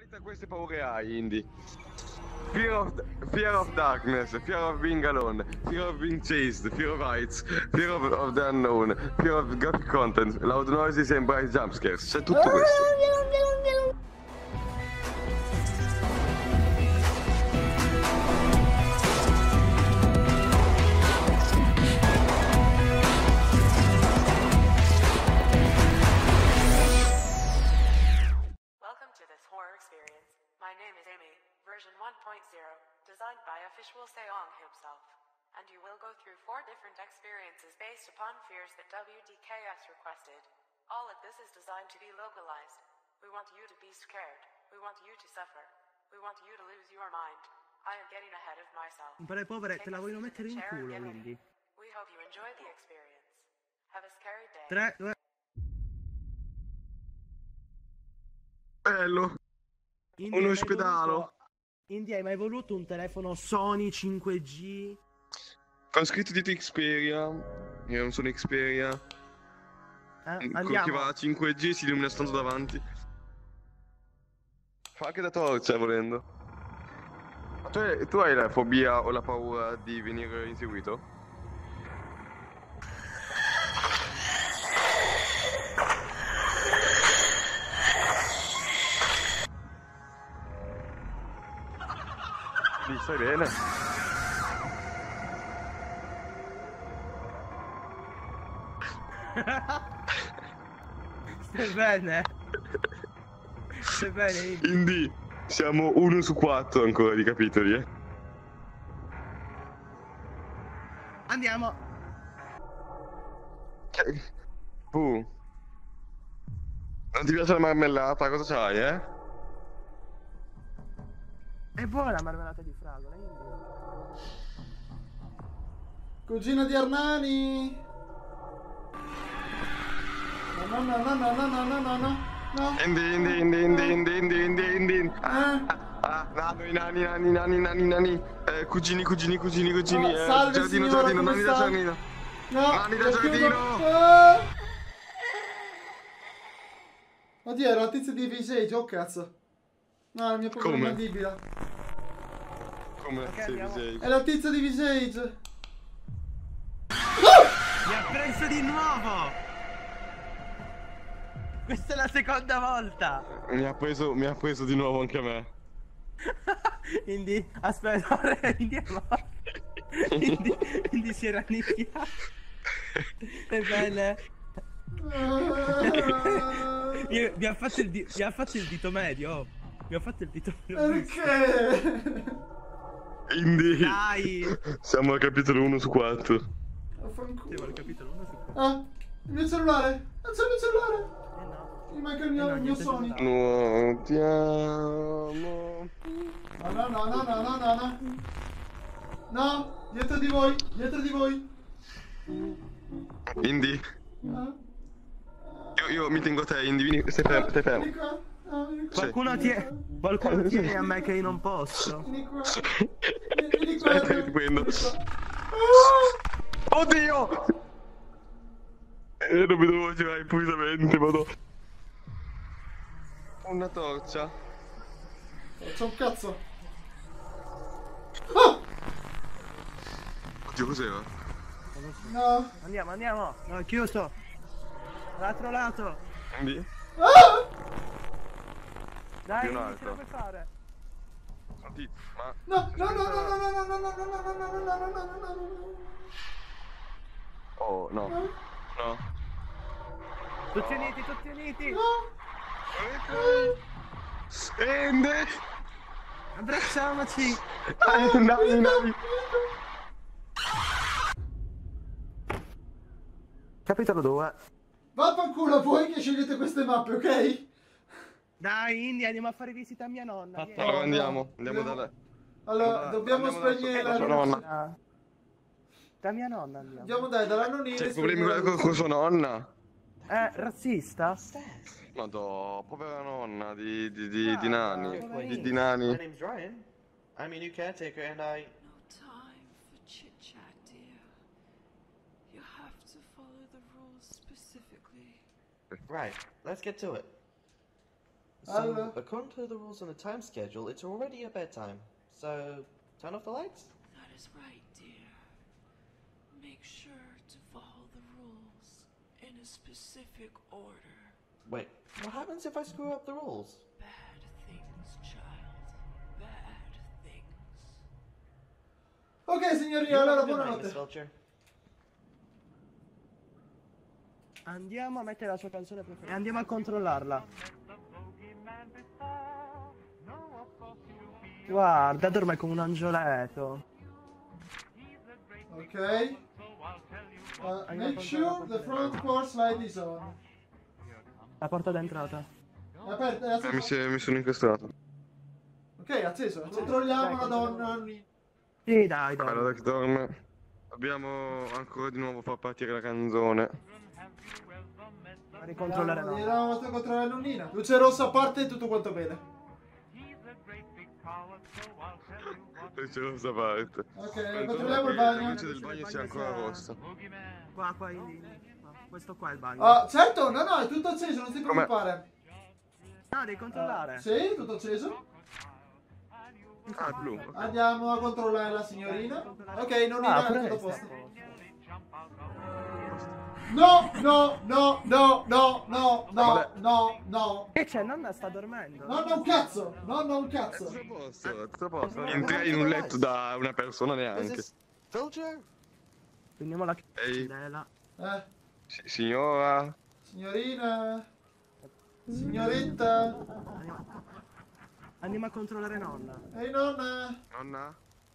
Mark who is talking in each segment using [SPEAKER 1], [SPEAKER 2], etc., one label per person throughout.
[SPEAKER 1] Tra queste paure hai, Indy? Fear of darkness, fear of being alone, fear of being chased, fear of heights, fear of the unknown, fear of graphic content, loud noises and bright jumpscares. C'è tutto questo.
[SPEAKER 2] Welcome to this horror experience. My name is Amy, version 1.0, designed by Official Seong himself. And you will go through 4 different experiences based upon fears that WDKS requested. All of this is designed to be localized. We want you to be scared. We want you to suffer. We want you to lose your mind. I am getting ahead of myself.
[SPEAKER 3] Impare povere, te la vogliono mettere in culo, quindi.
[SPEAKER 2] We hope you enjoy the experience. Have a scary day.
[SPEAKER 3] 3, 2...
[SPEAKER 1] Bello. Un ospedalo.
[SPEAKER 3] Indy, hai mai voluto un telefono Sony 5G?
[SPEAKER 1] Con scritto dietro Xperia. Io non sono Xperia.
[SPEAKER 3] Andiamo.
[SPEAKER 1] Che va a 5G si illumina soltanto davanti. Fa anche da torcia volendo. Tu hai la fobia o la paura di venire inseguito? Stai bene?
[SPEAKER 3] Stai bene? Stai bene, Indy?
[SPEAKER 1] Indy, siamo 1 su 4 ancora di capitoli, eh?
[SPEAKER 3] Andiamo!
[SPEAKER 1] Non ti piace la marmellata? Cosa c'hai, eh?
[SPEAKER 3] È buona la marmellata di fragola, Indy.
[SPEAKER 4] Cugina di Armani! No.
[SPEAKER 1] Indy. Nani. Cugini.
[SPEAKER 4] Salve,
[SPEAKER 1] Giardino,
[SPEAKER 4] signora, come
[SPEAKER 1] nani da
[SPEAKER 4] sta?
[SPEAKER 1] giardino.
[SPEAKER 4] No,
[SPEAKER 1] Nani da
[SPEAKER 4] lo chiudo.
[SPEAKER 1] giardino.
[SPEAKER 4] Oddio, era la tizia di Visage, oh cazzo. No, la mia povera
[SPEAKER 1] Come?
[SPEAKER 4] mandibila.
[SPEAKER 1] Come
[SPEAKER 3] Ok,
[SPEAKER 1] sei
[SPEAKER 3] andiamo.
[SPEAKER 1] Visage?
[SPEAKER 4] È la tizia di Visage.
[SPEAKER 3] Mi ha preso di nuovo! Questa è la seconda volta!
[SPEAKER 1] Mi ha preso di nuovo anche a me.
[SPEAKER 3] Indy, aspetta, Indy è morto. Indy si era nicchiato. È bene. Mi ha fatto il dito medio. Oh. Mi ha fatto il dito medio.
[SPEAKER 4] Perché?
[SPEAKER 1] Indy.
[SPEAKER 3] Dai!
[SPEAKER 1] Siamo al capitolo 1 su 4.
[SPEAKER 4] Affanculo.
[SPEAKER 3] Siamo al capitolo 1 su 4.
[SPEAKER 4] Ah, il mio cellulare. Non c'è il mio cellulare.
[SPEAKER 3] No.
[SPEAKER 4] Mi manca il mio
[SPEAKER 3] niente
[SPEAKER 4] Sony.
[SPEAKER 1] Nuotiamo.
[SPEAKER 4] No. No, dietro di voi.
[SPEAKER 1] Indy.
[SPEAKER 4] Ah,
[SPEAKER 1] Io mi tengo a te, Indy, vieni, stai fermo.
[SPEAKER 4] vieni qua. Ah, vieni qua.
[SPEAKER 3] Qualcuno tiene a me che io non posso.
[SPEAKER 4] Vieni qua. Vieni qua.
[SPEAKER 1] Aspetta, ti prendo.
[SPEAKER 4] Vieni qua.
[SPEAKER 1] Oddio! Non mi dovevo girare improvvisamente, vado. Una torcia.
[SPEAKER 4] C'è un cazzo. Ah!
[SPEAKER 1] Oddio, cos'era?
[SPEAKER 4] No.
[SPEAKER 3] Andiamo. No, è chiuso. L'altro lato.
[SPEAKER 1] Indy?
[SPEAKER 4] Ah!
[SPEAKER 3] Dai,
[SPEAKER 1] Più in
[SPEAKER 3] Indy, ce la
[SPEAKER 1] alto.
[SPEAKER 3] puoi fare.
[SPEAKER 1] Senti, ma...
[SPEAKER 4] No.
[SPEAKER 1] Oh, no.
[SPEAKER 3] Tutti uniti.
[SPEAKER 1] Indy!
[SPEAKER 3] Abbracciamoci.
[SPEAKER 1] Nani.
[SPEAKER 3] Capitolo 2.
[SPEAKER 4] Vaffanculo voi che scegliete queste mappe, ok?
[SPEAKER 3] Dai, Indy, andiamo a fare visita a mia nonna. vieni.
[SPEAKER 1] Allora andiamo da lei.
[SPEAKER 4] Allora, dobbiamo
[SPEAKER 1] andiamo
[SPEAKER 4] spegnere
[SPEAKER 1] da sua
[SPEAKER 4] la
[SPEAKER 1] nonna.
[SPEAKER 3] Ah. Da mia nonna andiamo.
[SPEAKER 4] Andiamo dai, dalla nonnina.
[SPEAKER 1] C'è problemi con sua nonna?
[SPEAKER 3] Razzista?
[SPEAKER 1] Madò, povera nonna di nani.
[SPEAKER 3] poverino.
[SPEAKER 1] Di nani.
[SPEAKER 5] My name's Ryan. I'm your new caretaker and I...
[SPEAKER 2] No time for chit-chat, dear. You have to follow the rules specifically.
[SPEAKER 5] Right, let's get to it.
[SPEAKER 4] Allora.
[SPEAKER 5] according to the rules on the time schedule, it's already your bedtime. So, turn off the lights?
[SPEAKER 6] That is right, dear. Make sure to follow the rules in a specific order.
[SPEAKER 5] Wait, what happens if I screw up the rules?
[SPEAKER 6] Bad things, child. Bad things.
[SPEAKER 4] Ok, signorina,
[SPEAKER 5] You
[SPEAKER 4] allora
[SPEAKER 5] have a good night, Miss
[SPEAKER 4] buonanotte.
[SPEAKER 5] Vulture.
[SPEAKER 7] Andiamo a mettere la sua canzone preferita. E andiamo a controllarla. Guarda, dorme come un angioletto.
[SPEAKER 4] Ok. Make sure the front porch light is on.
[SPEAKER 7] La porta d'entrata.
[SPEAKER 4] È aperta, è accesa.
[SPEAKER 1] Mi sono incastrato.
[SPEAKER 4] Ok, è acceso. Controlliamo la donna.
[SPEAKER 7] Sì, dai,
[SPEAKER 1] Guarda
[SPEAKER 7] dai.
[SPEAKER 1] che dorme. Dobbiamo ancora di nuovo far partire la canzone.
[SPEAKER 7] A ricontrollare no.
[SPEAKER 4] Andiamo a controllare la nonnina. Luce rossa a parte e tutto quanto bene.
[SPEAKER 1] C'è questa parte.
[SPEAKER 4] Ok, controlliamo il bagno.
[SPEAKER 1] La luce del bagno sia ancora rossa.
[SPEAKER 7] Qua, qua, questo qua è il bagno.
[SPEAKER 4] Ah, certo, no, è tutto acceso, non ti
[SPEAKER 1] Com'è?
[SPEAKER 4] preoccupare.
[SPEAKER 7] No, devi controllare.
[SPEAKER 4] Sì, tutto acceso.
[SPEAKER 1] Ah, è blu. ok.
[SPEAKER 4] Andiamo a controllare la signorina. Ok, non
[SPEAKER 7] Ah,
[SPEAKER 4] è
[SPEAKER 7] pure
[SPEAKER 4] tutto a
[SPEAKER 7] lei sta
[SPEAKER 4] posto.
[SPEAKER 7] a posto.
[SPEAKER 4] No, no, no, no, no, no, no, no, no.
[SPEAKER 7] Che c'è? Nonna sta dormendo.
[SPEAKER 4] Nonna un cazzo, nonna un cazzo.
[SPEAKER 1] Tutto a posto, tutto a posto. Non entrai in un letto da una persona
[SPEAKER 5] Is
[SPEAKER 1] neanche.
[SPEAKER 5] this Vulture?
[SPEAKER 7] Prendiamo la
[SPEAKER 1] Ehi.
[SPEAKER 7] candela.
[SPEAKER 1] Signora.
[SPEAKER 4] Signorina. Signoretta.
[SPEAKER 7] Andiamo a controllare nonna.
[SPEAKER 4] Ehi nonna.
[SPEAKER 1] Nonna?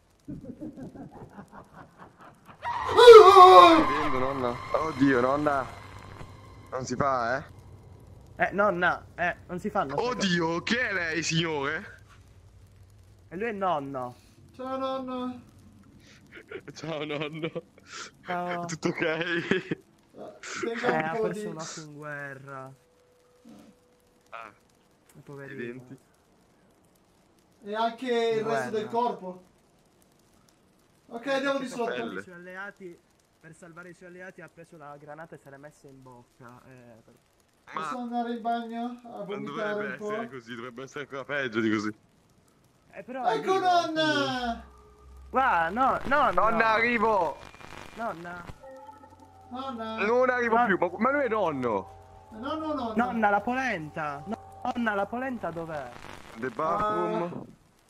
[SPEAKER 4] Oh!
[SPEAKER 1] Stai vedendo, nonna? Oddio, nonna. Non si fa,
[SPEAKER 7] Nonna, non si fanno.
[SPEAKER 1] Oddio, che è lei, signore?
[SPEAKER 7] E lui è nonno.
[SPEAKER 4] Ciao nonna.
[SPEAKER 1] Ciao, nonno.
[SPEAKER 7] Ciao.
[SPEAKER 1] Tutto ok?
[SPEAKER 4] Tenga
[SPEAKER 7] Ha
[SPEAKER 4] un po'
[SPEAKER 7] perso
[SPEAKER 4] di...
[SPEAKER 7] un occhio in guerra.
[SPEAKER 1] Ah, i
[SPEAKER 7] Poverino.
[SPEAKER 1] denti.
[SPEAKER 4] E anche il resto
[SPEAKER 7] Guarda.
[SPEAKER 4] del corpo. Ok, andiamo di sotto.
[SPEAKER 1] Pelle.
[SPEAKER 7] I suoi alleati, per salvare i suoi alleati, ha preso la granata e se l'è messa in bocca.
[SPEAKER 4] Posso
[SPEAKER 1] Ma
[SPEAKER 4] andare in bagno a
[SPEAKER 1] non
[SPEAKER 4] vomitare
[SPEAKER 1] dovrebbe
[SPEAKER 4] un po'?
[SPEAKER 1] essere così, dovrebbe essere ancora peggio di così.
[SPEAKER 7] Però è
[SPEAKER 4] Ecco
[SPEAKER 7] vivo,
[SPEAKER 4] nonna!
[SPEAKER 7] Guarda, no, nonna!
[SPEAKER 1] Nonna, arrivo!
[SPEAKER 7] Nonna!
[SPEAKER 4] Nonna!
[SPEAKER 1] Non arrivo
[SPEAKER 7] Ah.
[SPEAKER 1] più, ma lui è nonno!
[SPEAKER 4] No, no, no.
[SPEAKER 7] Nonna, la polenta! Nonna, la polenta dov'è?
[SPEAKER 1] The bathroom.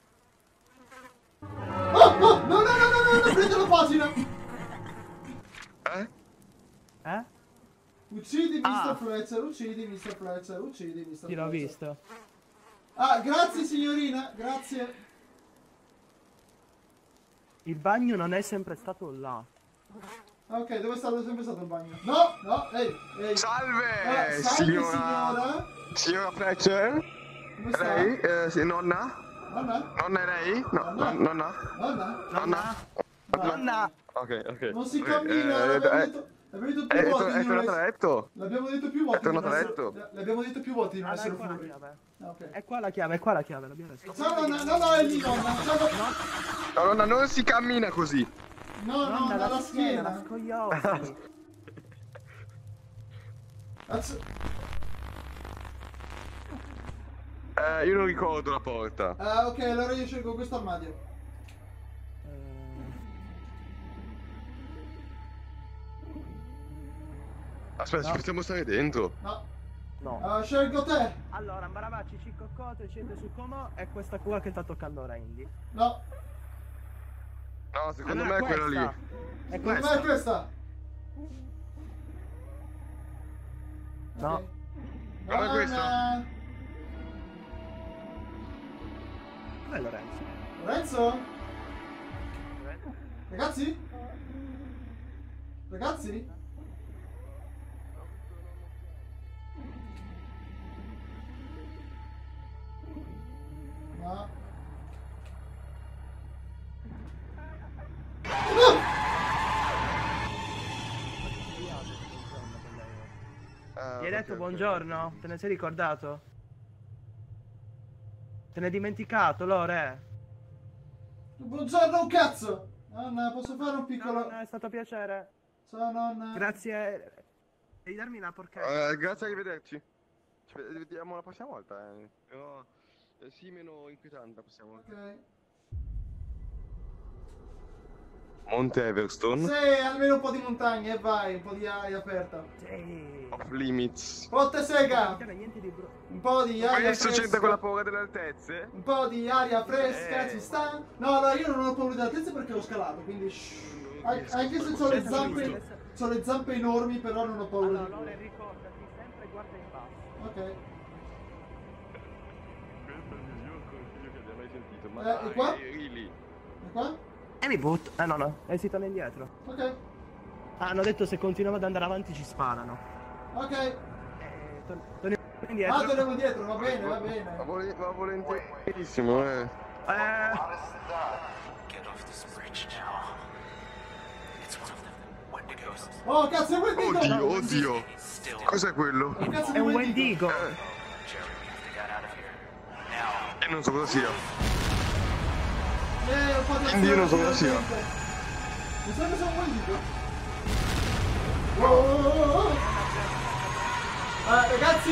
[SPEAKER 4] Oh, no, no, no, no, no, prendo la pagina!
[SPEAKER 7] Eh?
[SPEAKER 4] Uccidi Mr.
[SPEAKER 7] Ah.
[SPEAKER 4] Fletcher, uccidi Mr. Fletcher, uccidi Mr. Fletcher.
[SPEAKER 7] Sì, l'ho visto.
[SPEAKER 4] Ah, grazie signorina, grazie.
[SPEAKER 7] Il bagno non è sempre stato là.
[SPEAKER 4] Ok, dove è stato sempre stato il bagno? No, no, ehi.
[SPEAKER 1] Salve,
[SPEAKER 4] Salve
[SPEAKER 1] signora. Signora Fletcher?
[SPEAKER 4] Come sta?
[SPEAKER 1] Lei? Sì, nonna?
[SPEAKER 4] Nonna?
[SPEAKER 1] Nonna è lei? No,
[SPEAKER 4] Nonna?
[SPEAKER 1] nonna?
[SPEAKER 4] Nonna?
[SPEAKER 1] Nonna?
[SPEAKER 7] Nonna!
[SPEAKER 1] Ok.
[SPEAKER 4] Non si cammina, l'abbiamo detto più volte di
[SPEAKER 1] È
[SPEAKER 4] non
[SPEAKER 1] tornato a
[SPEAKER 4] essere...
[SPEAKER 1] letto?
[SPEAKER 4] L'abbiamo detto più volte
[SPEAKER 1] È tornato
[SPEAKER 4] di non
[SPEAKER 1] a
[SPEAKER 4] essere-
[SPEAKER 1] letto?
[SPEAKER 4] L'abbiamo detto più volte di non
[SPEAKER 7] Ah, no,
[SPEAKER 4] essere
[SPEAKER 7] è qua la
[SPEAKER 4] furri.
[SPEAKER 7] chiave.
[SPEAKER 4] Ah, ok.
[SPEAKER 7] È qua la chiave, l'abbiamo detto.
[SPEAKER 4] Ciao nonna, no, è lì nonna. Ciao,
[SPEAKER 1] No, nonna, non si cammina così.
[SPEAKER 4] no,
[SPEAKER 7] Nonna,
[SPEAKER 4] la
[SPEAKER 7] la
[SPEAKER 4] schiena.
[SPEAKER 7] scogliosi.
[SPEAKER 1] Io non ricordo la porta.
[SPEAKER 4] Ah, ok, allora io scelgo questo armadio.
[SPEAKER 1] Aspetta, ci possiamo stare dentro.
[SPEAKER 4] No.
[SPEAKER 7] No.
[SPEAKER 4] Scelgo te.
[SPEAKER 7] Allora, Mbaravacci, Ciccocote, scende su Como e questa qua che sta toccando ora Indy.
[SPEAKER 4] No.
[SPEAKER 1] No, secondo
[SPEAKER 7] Ah,
[SPEAKER 1] me è quella lì.
[SPEAKER 7] questa. È
[SPEAKER 4] Per me è
[SPEAKER 7] questa.
[SPEAKER 4] questa.
[SPEAKER 7] No.
[SPEAKER 4] Ok.
[SPEAKER 1] Non è questa?
[SPEAKER 4] Nonna.
[SPEAKER 7] Dov'è Lorenzo?
[SPEAKER 4] Lorenzo? Ragazzi? Ragazzi? No.
[SPEAKER 7] Gli hai detto buongiorno? Te ne sei ricordato? Te ne hai dimenticato, Lore?
[SPEAKER 4] Buongiorno un cazzo! Nonna, posso fare un piccolo...
[SPEAKER 7] È stato piacere.
[SPEAKER 4] Ciao nonna.
[SPEAKER 7] Grazie. Devi darmi la porchetta.
[SPEAKER 1] Grazie, arrivederci. Vediamo la prossima volta, però sì, meno inquietante la prossima volta.
[SPEAKER 4] Ok.
[SPEAKER 1] Monte Everstone.
[SPEAKER 4] Sì, almeno un po' di montagna e vai, un po' di aria aperta.
[SPEAKER 7] Sì.
[SPEAKER 1] Off limits.
[SPEAKER 4] Botte sega!
[SPEAKER 7] Niente di
[SPEAKER 4] Un po' di aria
[SPEAKER 1] Questo c'entra con la
[SPEAKER 4] fresca.
[SPEAKER 1] paura delle altezze?
[SPEAKER 4] Un po' di aria fresca, ci sta? No, io non ho paura delle altezze perché ho scalato, quindi anche se ho le zampe enormi, però non ho paura
[SPEAKER 7] Allora,
[SPEAKER 4] di
[SPEAKER 7] Lore,
[SPEAKER 4] quello.
[SPEAKER 7] ricordati, sempre guarda in basso.
[SPEAKER 4] Ok.
[SPEAKER 1] Questo è il miglior consiglio che abbia mai sentito. Ma
[SPEAKER 4] E qua?
[SPEAKER 1] really?
[SPEAKER 4] E qua?
[SPEAKER 7] E mi butto. No, esito indietro.
[SPEAKER 4] Ok.
[SPEAKER 7] Hanno detto se continuiamo ad andare avanti ci sparano.
[SPEAKER 4] Ok.
[SPEAKER 7] Torniamo indietro.
[SPEAKER 4] Ah, torniamo indietro, va bene, va bene.
[SPEAKER 1] Ma volentierissimo,
[SPEAKER 6] Get off this bridge now. It's one of them. Wendigos.
[SPEAKER 4] Oh, cazzo, è un Wendigo!
[SPEAKER 1] Oddio.
[SPEAKER 6] Still.
[SPEAKER 1] Cos'è quello?
[SPEAKER 4] Che cazzo di
[SPEAKER 7] È un
[SPEAKER 4] Wendigo?
[SPEAKER 7] Wendigo.
[SPEAKER 6] Jerry, we have to get out of here. Now.
[SPEAKER 1] E non so cosa sia.
[SPEAKER 4] Un po' di
[SPEAKER 1] Quindi io non so cosa sia.
[SPEAKER 4] Mi sa che sono un Wendigo? Oh. Ragazzi!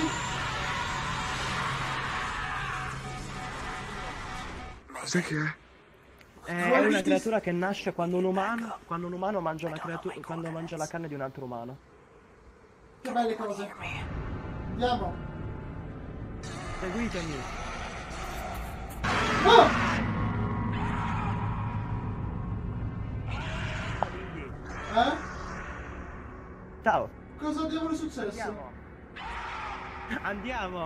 [SPEAKER 1] Cos'è che è?
[SPEAKER 7] È una creatura che nasce quando un umano mangia una creatura, quando mangia la carne di un altro umano.
[SPEAKER 4] Che belle cose. Andiamo.
[SPEAKER 7] Seguitemi.
[SPEAKER 4] Oh!
[SPEAKER 7] Ciao.
[SPEAKER 4] Cosa diavolo è successo?
[SPEAKER 7] Andiamo.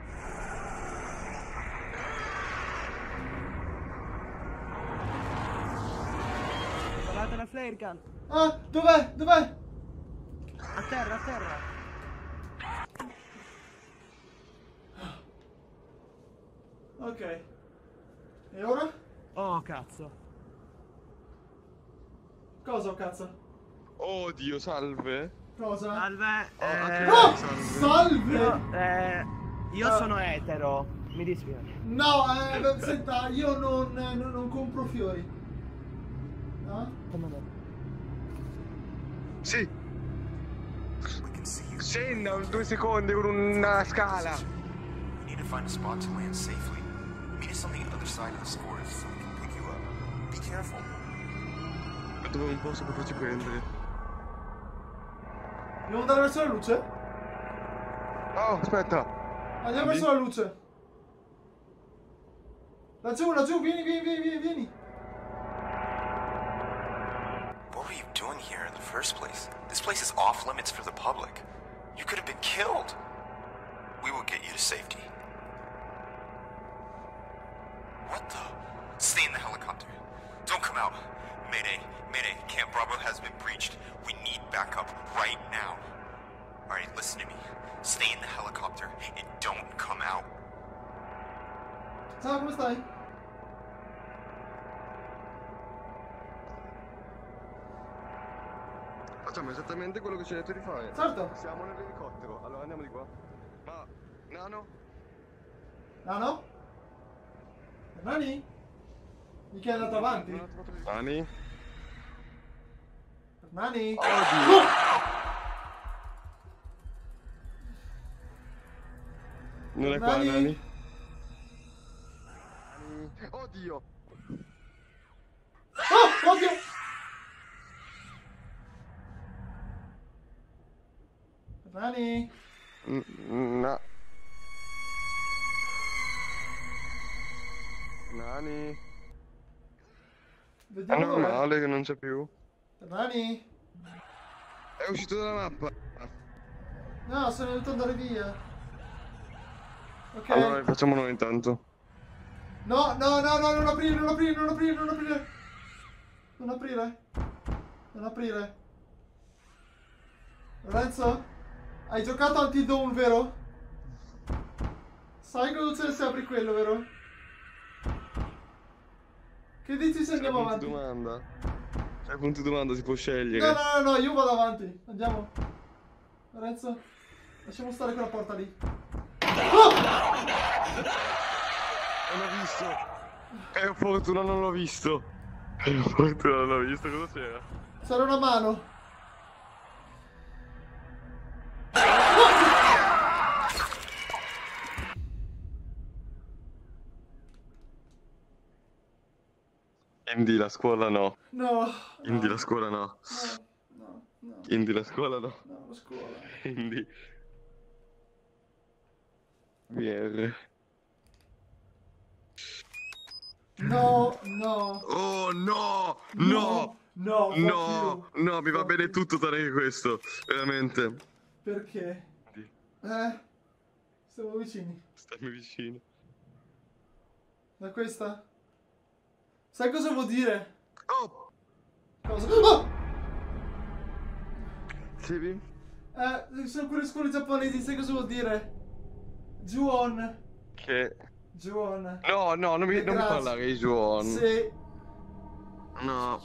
[SPEAKER 7] Guardate la flare gun.
[SPEAKER 4] Ah, dov'è? Dov'è?
[SPEAKER 7] A terra, a terra.
[SPEAKER 4] Ok. E ora?
[SPEAKER 7] Oh, cazzo.
[SPEAKER 4] Cosa, oh, cazzo?
[SPEAKER 1] Oddio, salve.
[SPEAKER 4] Cosa?
[SPEAKER 7] Salve.
[SPEAKER 4] Oh! Salve!
[SPEAKER 7] Io sono etero. Mi dispiace.
[SPEAKER 4] No, senta, io non compro fiori. No?
[SPEAKER 7] Come no?
[SPEAKER 1] Sì. Scenda 2 secondi con una scala.
[SPEAKER 8] We need to find a spot to land safely. Meet us on the other side of this forest so we can pick you up. Be careful.
[SPEAKER 1] Dove un posto per farci prendere?
[SPEAKER 4] Dobbiamo andare verso la luce?
[SPEAKER 1] Oh, aspetta.
[SPEAKER 4] Andiamo verso la luce. Laggiù, vieni.
[SPEAKER 8] What were you doing here in the first place? This place is off limits for the public. You could have been killed. We will get you to safety. What the? Stay in the helicopter. Don't come out. Mayday. Camp Bravo has been breached. We need backup right now. Alright, listen to me. Stay in the helicopter and don't come out.
[SPEAKER 4] Ciao, come stai?
[SPEAKER 1] Facciamo esattamente quello che ci hai detto di fare.
[SPEAKER 4] Certo.
[SPEAKER 1] Siamo nell'elicottero. Allora andiamo di qua. Ma, Nano?
[SPEAKER 4] Nano? Nani? Mica è andato avanti?
[SPEAKER 1] Nani?
[SPEAKER 4] Nani?
[SPEAKER 1] Oddio! Non è qua,
[SPEAKER 4] Nani?
[SPEAKER 1] Nani? Oddio!
[SPEAKER 4] Oh, oddio! Nani?
[SPEAKER 1] No. Nani? È
[SPEAKER 4] Vediamo dov'è.
[SPEAKER 1] normale che non c'è più.
[SPEAKER 4] Nani?
[SPEAKER 1] È uscito dalla mappa.
[SPEAKER 4] No, sono venuto ad andare via. Ok.
[SPEAKER 1] Allora facciamo noi intanto.
[SPEAKER 4] No, non aprire. Non aprire. Lorenzo? Hai giocato Anti-Dawn, vero? Sai cosa succede se apri quello, vero? Che dici se andiamo avanti?
[SPEAKER 1] Domanda. C'è punto di domanda, si può scegliere.
[SPEAKER 4] No, io vado avanti. Andiamo. Lorenzo, lasciamo stare quella porta lì. Oh!
[SPEAKER 1] Non l'ho visto. Fortuna non l'ho visto. Fortuna non l'ho visto, cosa c'era?
[SPEAKER 4] C'era una mano.
[SPEAKER 1] Indy, la scuola no.
[SPEAKER 4] No.
[SPEAKER 1] Indy, la scuola no.
[SPEAKER 4] No.
[SPEAKER 1] Indy, la scuola no.
[SPEAKER 4] No, la scuola.
[SPEAKER 1] Indy. VR.
[SPEAKER 4] No.
[SPEAKER 1] Oh no!
[SPEAKER 4] No,
[SPEAKER 1] No!
[SPEAKER 4] fuck
[SPEAKER 1] No!
[SPEAKER 4] you.
[SPEAKER 1] No, mi va
[SPEAKER 4] Fuck
[SPEAKER 1] bene
[SPEAKER 4] you.
[SPEAKER 1] tutto tranne che questo. Veramente.
[SPEAKER 4] Perché? Stiamo vicini.
[SPEAKER 1] Stammi vicino.
[SPEAKER 4] Da questa? Sai cosa vuol dire?
[SPEAKER 1] Oh!
[SPEAKER 4] Cosa? Oh!
[SPEAKER 1] Sì?
[SPEAKER 4] Sono quelle scuole giapponesi, sai cosa vuol dire? Juon.
[SPEAKER 1] Che...
[SPEAKER 4] Juon.
[SPEAKER 1] No, non mi
[SPEAKER 4] Grazie.
[SPEAKER 1] parlare di Juon.
[SPEAKER 4] Sì.
[SPEAKER 1] No.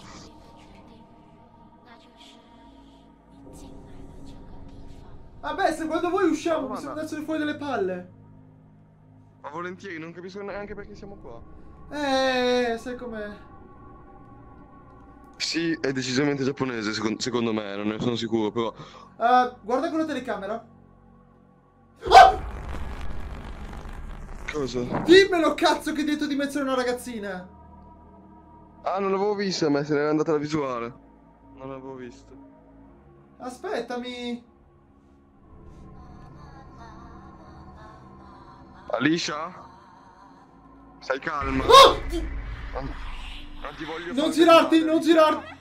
[SPEAKER 4] Vabbè, se quando voi usciamo
[SPEAKER 1] Ma
[SPEAKER 4] possiamo
[SPEAKER 1] no.
[SPEAKER 4] darci fuori delle palle.
[SPEAKER 1] Ma volentieri, non capisco neanche perché siamo qua.
[SPEAKER 4] Sai com'è?
[SPEAKER 1] Sì, è decisamente giapponese, secondo me, non ne sono sicuro, però...
[SPEAKER 4] Guarda con la telecamera. Oh!
[SPEAKER 1] Cosa?
[SPEAKER 4] Dimmelo, cazzo, che dietro di me c'è una ragazzina.
[SPEAKER 1] Ah, non l'avevo vista, ma se n'era andata la visuale. Non l'avevo vista.
[SPEAKER 4] Aspettami.
[SPEAKER 1] Alicia? Stai calma.
[SPEAKER 4] Oh!
[SPEAKER 1] Non ti voglio
[SPEAKER 4] Non
[SPEAKER 1] fare
[SPEAKER 4] girarti,
[SPEAKER 1] male,
[SPEAKER 4] non
[SPEAKER 1] Alicia.
[SPEAKER 4] girarti.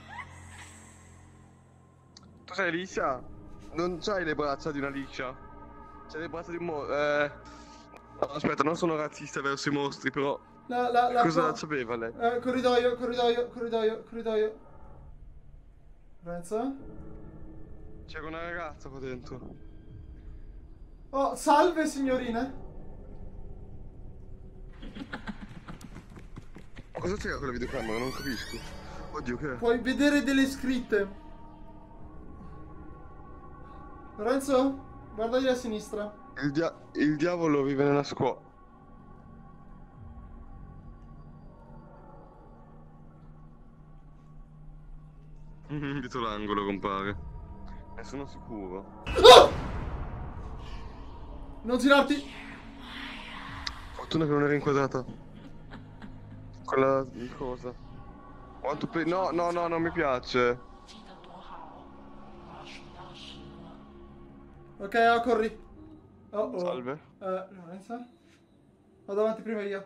[SPEAKER 1] Tu sei Alicia? Non c'hai le braccia di una liscia? C'hai le braccia di un no, aspetta, non sono razzista verso i mostri, però... Cosa sapeva lei?
[SPEAKER 4] Corridoio. Renzo?
[SPEAKER 1] C'era una ragazza qua dentro.
[SPEAKER 4] Oh, salve signorina.
[SPEAKER 1] Ma cosa c'era con la videocamera? Non capisco. Oddio, che è?
[SPEAKER 4] Puoi vedere delle scritte. Lorenzo? Guardagli a sinistra.
[SPEAKER 1] Il diavolo vive nella scuola. Dietro l'angolo compare. Ne sono sicuro.
[SPEAKER 4] Oh! Non girarti.
[SPEAKER 1] Fortuna che non era inquadrata. Quella cosa. Want to play? No, non mi piace.
[SPEAKER 4] Ok, corri. Oh.
[SPEAKER 1] Salve.
[SPEAKER 4] Lorenzo? Vado avanti prima io.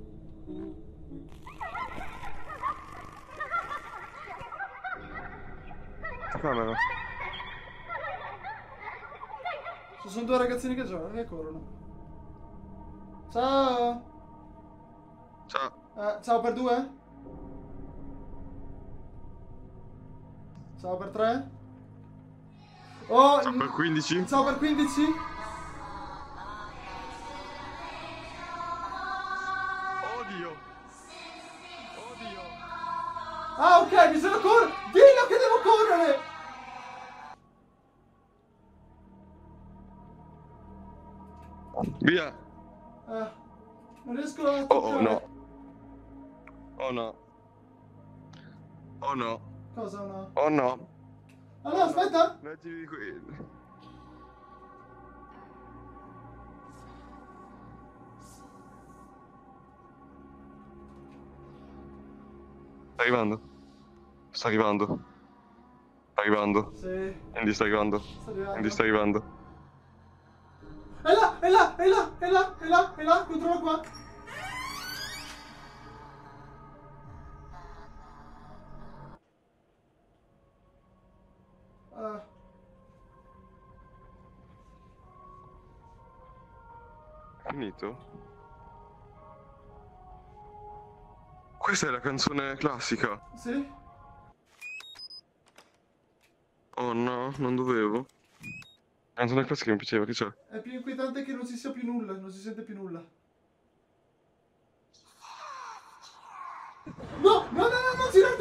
[SPEAKER 1] Camera.
[SPEAKER 4] Ci sono due ragazzini che giocano, che corrono. Ciao.
[SPEAKER 1] Ciao.
[SPEAKER 4] Ciao per 2? Ciao per 3? Oh,
[SPEAKER 1] Ciao per 15?
[SPEAKER 4] Ciao per 15?
[SPEAKER 1] Oddio.
[SPEAKER 4] Ah, ok, bisogna correre. Dillo che devo correre.
[SPEAKER 1] Via.
[SPEAKER 4] Non riesco a
[SPEAKER 1] Oh
[SPEAKER 4] toccare.
[SPEAKER 1] no. Oh no. Oh no.
[SPEAKER 4] Cosa no?
[SPEAKER 1] Oh no.
[SPEAKER 4] Allora, aspetta.
[SPEAKER 1] Mettili di qui. Sta arrivando. Sta arrivando. Sta arrivando.
[SPEAKER 4] Sì.
[SPEAKER 1] Andy sta arrivando.
[SPEAKER 4] Sta arrivando.
[SPEAKER 1] Andy sta arrivando.
[SPEAKER 4] È là, controlla qua.
[SPEAKER 1] Finito? Questa è la canzone classica.
[SPEAKER 4] Sì?
[SPEAKER 1] Oh no, non dovevo. La canzone classica mi piaceva, che c'è?
[SPEAKER 4] È più inquietante che non si sia più nulla, non si sente più nulla. No, non girarti.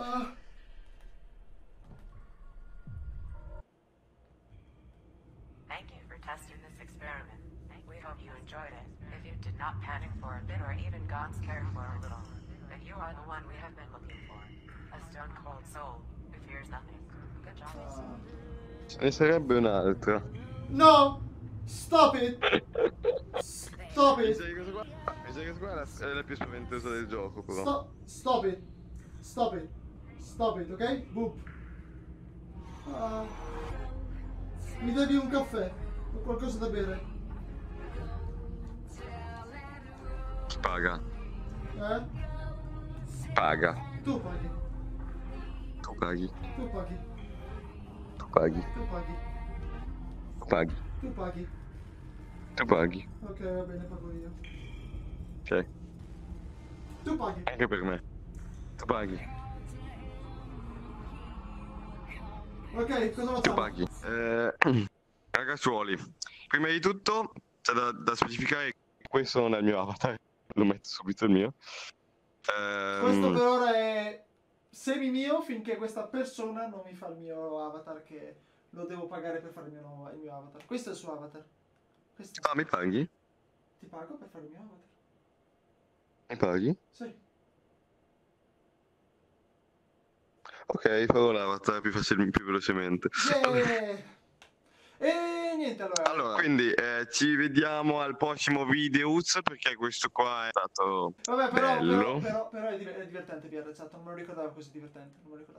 [SPEAKER 2] Thank you for testing this experiment. We hope you enjoyed it. If you did not panic for a bit or even got scared for a little, then you are the one we have been looking for. A stone cold soul who fears nothing. Good job.
[SPEAKER 1] Ce ne sarebbe un'altra.
[SPEAKER 4] No! Stop it! Stop
[SPEAKER 1] Mi
[SPEAKER 4] it!
[SPEAKER 1] sa che questa qua è la più spaventosa del gioco, però.
[SPEAKER 4] Stop it! Stop it! Stop it, ok? Boop. Mi devi un caffè o qualcosa da bere?
[SPEAKER 1] Paga.
[SPEAKER 4] Paga.
[SPEAKER 1] Paga.
[SPEAKER 4] Tu paghi.
[SPEAKER 1] Tu paghi.
[SPEAKER 4] Tu paghi.
[SPEAKER 1] Tu paghi.
[SPEAKER 4] Tu paghi.
[SPEAKER 1] Tu paghi.
[SPEAKER 4] Tu paghi.
[SPEAKER 1] Tu paghi.
[SPEAKER 4] Ok, va bene, pago io.
[SPEAKER 1] Ok.
[SPEAKER 4] Tu paghi.
[SPEAKER 1] Anche per me. Tu paghi.
[SPEAKER 4] Ok, cosa
[SPEAKER 1] Tu
[SPEAKER 4] facciamo?
[SPEAKER 1] paghi. Ragazzuoli, prima di tutto c'è da specificare che questo non è il mio avatar. Lo metto subito il mio.
[SPEAKER 4] Questo per ora è semi mio finché questa persona non mi fa il mio avatar, che lo devo pagare per fare il mio avatar. Questo è il suo avatar. Questo.
[SPEAKER 1] Ah, mi paghi?
[SPEAKER 4] Ti pago per fare il mio avatar?
[SPEAKER 1] Mi paghi?
[SPEAKER 4] Sì.
[SPEAKER 1] Ok, farò l'avatar più velocemente.
[SPEAKER 4] Yeah! E niente,
[SPEAKER 1] Allora, quindi ci vediamo al prossimo video, perché questo qua è stato
[SPEAKER 4] vabbè,
[SPEAKER 1] bello.
[SPEAKER 4] però è divertente, Pierre, esatto, non me lo ricordavo così divertente,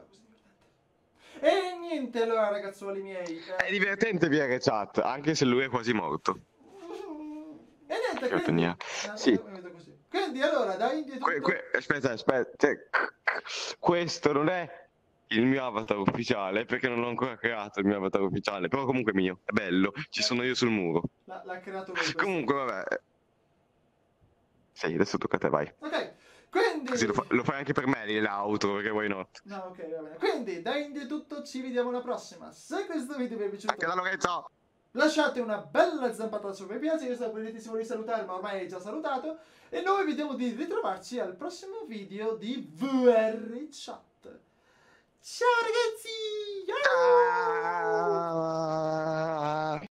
[SPEAKER 4] E niente, allora ragazzuoli miei...
[SPEAKER 1] È divertente via chat, anche se lui è quasi morto.
[SPEAKER 4] E niente,
[SPEAKER 1] Che
[SPEAKER 4] quindi...
[SPEAKER 1] sì.
[SPEAKER 4] Io mi vedo così. Quindi allora, dai, dietro...
[SPEAKER 1] Aspetta, questo non è il mio avatar ufficiale, perché non l'ho ancora creato il mio avatar ufficiale, però comunque è mio, è bello, ci sono io sul muro.
[SPEAKER 4] L'ha creato lui.
[SPEAKER 1] Comunque vabbè. Sì, adesso tocca a te, vai.
[SPEAKER 4] Ok, quindi...
[SPEAKER 1] Così lo fai anche per me l'outro, perché why not?
[SPEAKER 4] No, ok, va bene. Quindi, da Indie è tutto, ci vediamo alla prossima. Se questo video vi è piaciuto...
[SPEAKER 1] Anche da Lorenzo!
[SPEAKER 4] Lasciate una bella zampata su mi piace, io sono bellissimo di salutare, ma ormai hai già salutato. E noi vediamo di ritrovarci al prossimo video di VR Chat. Ciao ragazzi! Ciao!